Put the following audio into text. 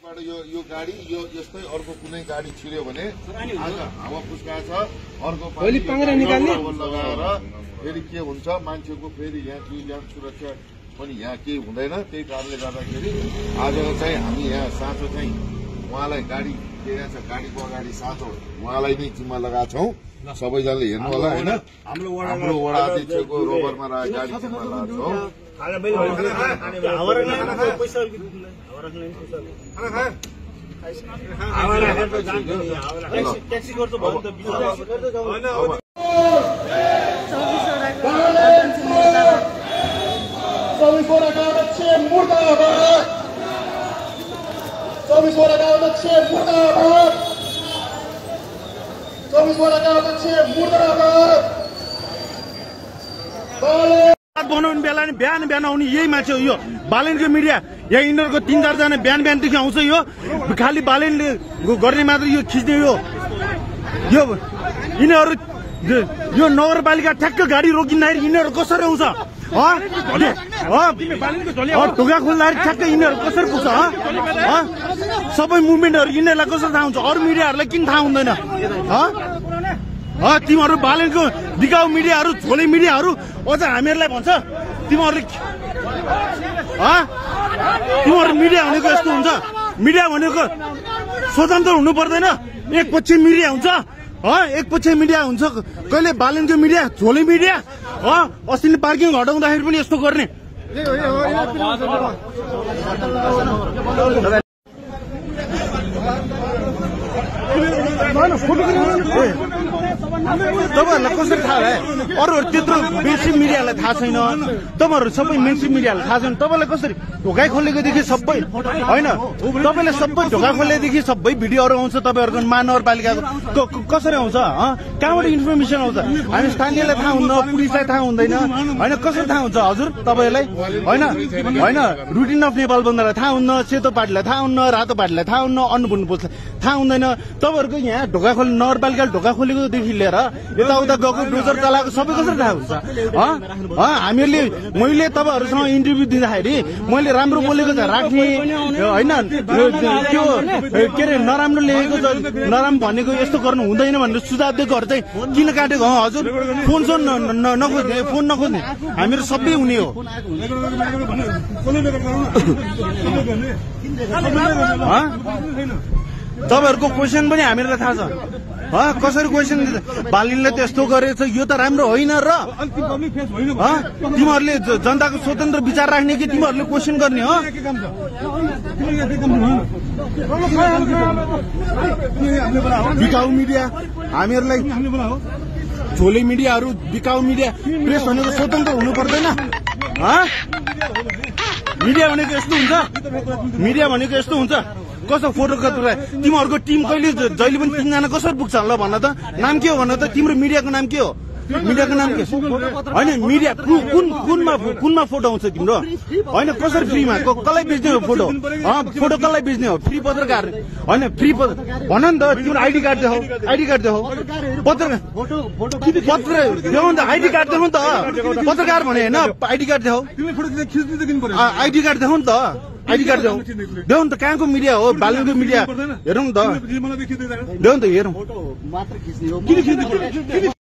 यो गाडी यो यस्तै अर्को कुनै गाडी छिर्यो भने आज हावा फुस्का छ अर्को लगाएर फेरि के हुन्छ मान्छेको फेरि यहाँ ज्यान सुरक्षा पनि यहाँ केही हुँदैन। त्यही कारणले गर्दाखेरि आज चाहिँ हामी यहाँ साँचो चाहिँ उहाँलाई गाडी के छ गाडीको अगाडि साँचो उहाँलाई नै जिम्मा लगाएको छौँ। सबैजनाले हेर्नु होला होइन, हाम्रो वडा अध्यक्षको रोबरमा रहेको गाडी जिम्मा लगाएको छौँ। बनाउने बेला नि बिहान आउने यही मान्छे हो। यो बालेनको मिडिया यहाँ यिनीहरूको 3-4 जना बिहानदेखि आउँछ। यो खालि बालेनले गर्ने मात्र यो खिच्ने यो यिनीहरू यो नगरपालिका ठ्याक्क गाडी रोकिँदाखेरि यिनीहरू कसरी आउँछ? ढोका खोल्दाखेरि ठ्याक्क यिनीहरू कसरी पुग्छ? सबै मुभमेन्टहरू यिनीहरूलाई कसरी थाहा हुन्छ? अरू मिडियाहरूलाई किन थाहा हुँदैन? तिमीहरू बालेनको बिकाउ मिडियाहरू झोले मिडियाहरू अझ हामीहरूलाई भन्छ तिमीहरू मिडिया भनेको यस्तो हुन्छ। मिडिया भनेको स्वतन्त्र हुनु पर्दैन, एकपक्ष मिडिया हुन्छ। एकपक्ष मिडिया हुन्छ। कहिले बालेनको मिडिया झोले मिडिया अस्ति नै पार्किङ हटाउँदाखेरि पनि यस्तो गर्ने। तपाईहरुलाई कसरी थाहा है? अरू त्यत्रो मेनस्ट्रिम मिडियालाई थाहा छैन। तपाईहरु सबै मेनस्ट्रिम मिडियालाई थाहा छैन। तपाईलाई कसरी ढोका खोलेकोदेखि सबै होइन, तपाईले सबै ढोका खोलेदेखि सबै भिडियोहरू आउँछ। तपाईहरुको महानगरपालिकाको कसरी आउँछ? कहाँबाट इन्फर्मेसन आउँछ? हामी स्थानीयलाई थाहा हुन्न, पुलिसलाई थाहा हुँदैन होइन। कसरी थाहा हुन्छ हजुर तपाईलाई? होइन होइन, रुटिन अफ नेपाल बन्दालाई थाहा हुन्न, सेतो पार्टीलाई थाहा हुन्न, रातो पार्टीलाई थाहा हुन्न, अन्नपूर्ण पोस्टलाई थाहा हुँदैन। तपाईहरुको यहाँ ढोका खोल्ने नगरपालिकाले ढोका खोलेकोदेखि लिएर यताउता गएको डोजर चलाएको सबै कसरी थाहा हुन्छ? हामीले मैले तपाईहरुसँग इन्टरभ्यू दिँदाखेरि मैले राम्रो बोलेको त राख्ने होइन, त्यो के अरे नराम्रो लेखेको नराम्रो भनेको यस्तो गर्नु हुँदैन भनेर सुझाव दिएकोहरू चाहिँ किन काटेको? हजुर फोन नखोज्ने, फोन नखोज्ने हामीहरू सबै हुने हो। तपाईहरुको क्वेसन पनि हामीहरूलाई थाहा छ। कसरी क्वेसन बालिनले त्यस्तो गरेछ यो त राम्रो होइन र तिमीहरूले जनताको स्वतन्त्र विचार राख्ने कि तिमीहरूले क्वेसन गर्ने हो? बिकाउ मिडिया हामीहरूलाई झोले मिडियाहरू बिकाउ मिडिया प्रेस भनेको स्वतन्त्र हुनु पर्दैन? मिडिया भनेको यस्तो हुन्छ? मिडिया भनेको यस्तो हुन्छ? कसो फोटो खच्दा तिमीहरूको टिम कहिले जहिले पनि 3 जना कसरी पुग्छ ल भन त? नाम के हो भन त? तिम्रो मिडियाको नाम के हो? मिडियाको नाम के होइन? मिडिया कुनमा फोटो आउँछ तिम्रो? होइन कसरी फ्रीमा कसलाई बेच्ने हो फोटो? फोटो कसलाई बेच्ने हो? फ्री पत्रकार होइन, फ्री भन नि त। तिम्रो आइडी कार्ड देखाऊ, आइडी कार्ड देखाऊ। पत्रकार देखाउ नि त, आइडी कार्ड देखाउ नि त। पत्रकार भने होइन, आइडी कार्ड देखाऊ, आइडी कार्ड देखाउ नि त। आइडी कार्ड देऊ नि त। कहाँको मिडिया हो? बालेनको मिडिया हेरौँ नि त, देऊ नि त हेरौँ।